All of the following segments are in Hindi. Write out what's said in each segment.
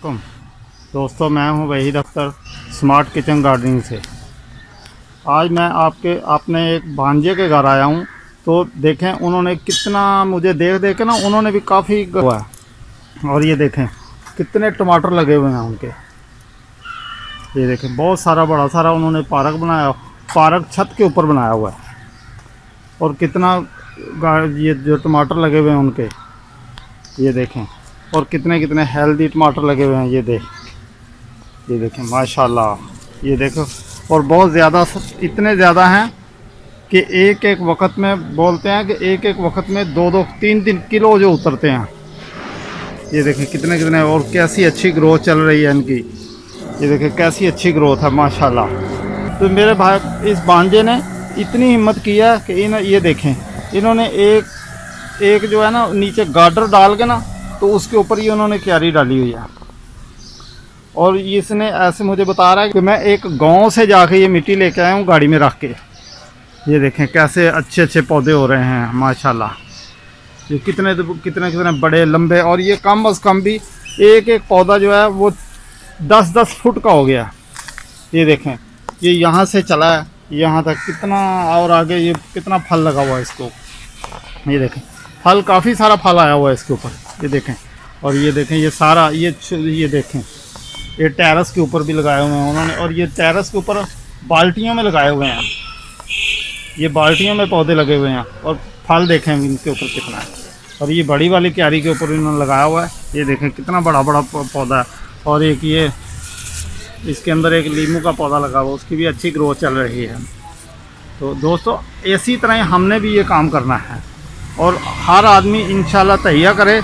वालेकुम दोस्तों, मैं हूं Waheed Akhtar smart kitchen gardening से। आज मैं अपने एक भांजे के घर आया हूं। तो देखें उन्होंने कितना मुझे देख के ना उन्होंने भी काफ़ी हुआ है। और ये देखें कितने टमाटर लगे हुए हैं उनके। ये देखें बहुत सारा बड़ा सारा उन्होंने पार्क बनाया, पार्क छत के ऊपर बनाया हुआ है। और कितना ये जो टमाटर लगे हुए हैं उनके, ये देखें। और कितने कितने हेल्दी टमाटर लगे हुए हैं। ये देखें माशाल्लाह। ये देखो, और बहुत ज़्यादा, इतने ज़्यादा हैं कि एक एक वक्त में बोलते हैं कि एक एक वक्त में 2-2, 3-3 किलो जो उतरते हैं। ये देखें कितने कितने, और कैसी अच्छी ग्रोथ चल रही है इनकी। ये देखें कैसी अच्छी ग्रोथ है माशाल्लाह। तो मेरे भाई इस भांजे ने इतनी हिम्मत किया कि ये देखें इन्होंने एक जो है ना नीचे गार्डर डाल के ना, तो उसके ऊपर ही उन्होंने क्यारी डाली हुई है। और इसने ऐसे मुझे बता रहा है कि मैं एक गांव से जाके ये मिट्टी लेके आया हूँ गाड़ी में रख के। ये देखें कैसे अच्छे अच्छे पौधे हो रहे हैं माशाल्लाह। ये कितने कितने बड़े लंबे, और ये कम अज़ कम भी एक एक पौधा जो है वो 10-10 फुट का हो गया। ये देखें ये यहाँ से चला है यहाँ तक कितना, और आगे ये कितना फल लगा हुआ है इसको। ये देखें फल, काफ़ी सारा फल आया हुआ है इसके ऊपर। ये देखें, और ये देखें ये सारा ये देखें ये टेरेस के ऊपर भी लगाए हुए हैं उन्होंने। और ये टेरेस के ऊपर बाल्टियों में लगाए हुए हैं। ये बाल्टियों में पौधे लगे हुए हैं, और फल देखें इनके ऊपर कितना है। और ये बड़ी वाली क्यारी के ऊपर इन्होंने लगाया हुआ है। ये देखें कितना बड़ा बड़ा पौधा है। और एक ये इसके अंदर एक नींबू का पौधा लगा हुआ, उसकी भी अच्छी ग्रोथ चल रही है। तो दोस्तों इसी तरह हमने भी ये काम करना है, और हर आदमी इंशाल्लाह तहिया करे।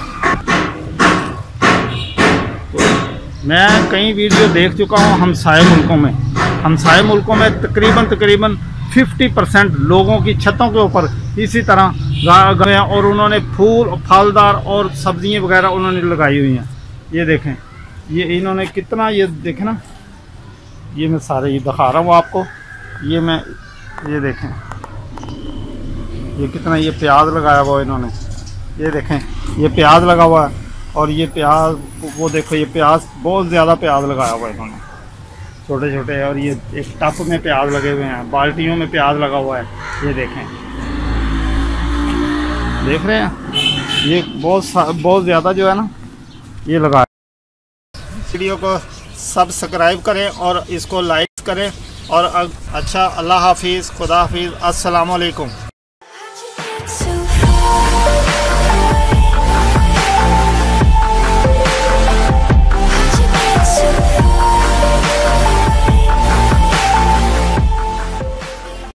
तो मैं कई वीडियो देख चुका हूँ हमसाए मुल्कों में तकरीबन 50% लोगों की छतों के ऊपर इसी तरह गए, और उन्होंने फूल, फलदार और सब्जियां वगैरह उन्होंने लगाई हुई हैं। ये देखें ये इन्होंने कितना, ये देखें ना, ये मैं सारे ये दिखा रहा हूँ आपको। ये देखें ये कितना, ये प्याज लगाया हुआ है इन्होंने। ये देखें ये प्याज लगा हुआ है, और ये प्याज वो देखो, ये प्याज बहुत ज़्यादा प्याज लगाया हुआ है इन्होंने, छोटे छोटे। और ये एक टब में प्याज लगे हुए हैं, बाल्टियों में प्याज लगा हुआ है। ये देखें, देख रहे हैं ये बहुत ज़्यादा जो है ना ये लगा। वीडियो को सब्सक्राइब करें और इसको लाइक करें। और अच्छा, अल्लाह हाफिज़, खुदा हाफिज़, अस्सलाम वालेकुम।